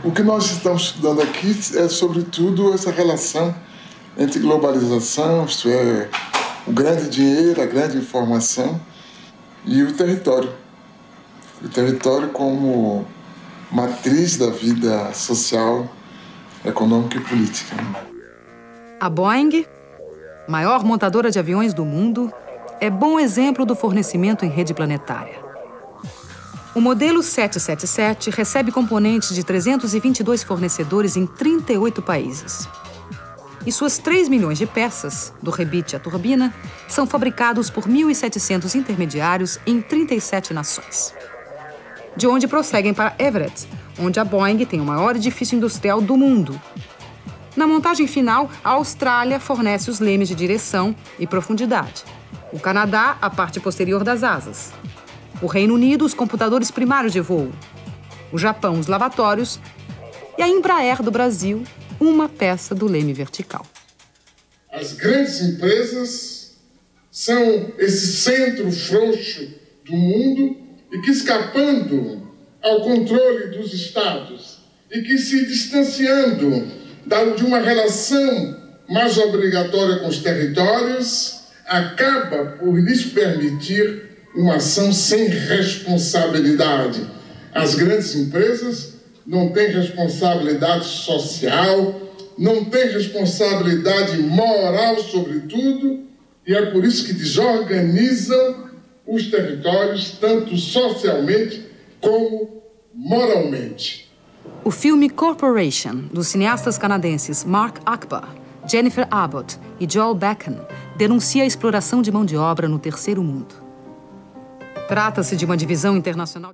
O que nós estamos estudando aqui é, sobretudo, essa relação entre globalização, isto é, o grande dinheiro, a grande informação, e o território. O território como matriz da vida social, econômica e política. A Boeing, maior montadora de aviões do mundo, é bom exemplo do fornecimento em rede planetária. O modelo 777 recebe componentes de 322 fornecedores em 38 países. E suas 3 milhões de peças, do rebite à turbina, são fabricados por 1.700 intermediários em 37 nações. De onde prosseguem para Everett, onde a Boeing tem o maior edifício industrial do mundo. Na montagem final, a Austrália fornece os lemes de direção e profundidade. O Canadá, a parte posterior das asas. O Reino Unido, os computadores primários de voo. O Japão, os lavatórios. E a Embraer do Brasil, uma peça do leme vertical. As grandes empresas são esse centro frouxo do mundo e que, escapando ao controle dos estados e que se distanciando de uma relação mais obrigatória com os territórios, acaba por lhes permitir uma ação sem responsabilidade. As grandes empresas não têm responsabilidade social, não têm responsabilidade moral, sobretudo, e é por isso que desorganizam os territórios, tanto socialmente como moralmente. O filme Corporation, dos cineastas canadenses Mark Akbar, Jennifer Abbott e Joel Beckham, denuncia a exploração de mão de obra no terceiro mundo. Trata-se de uma divisão internacional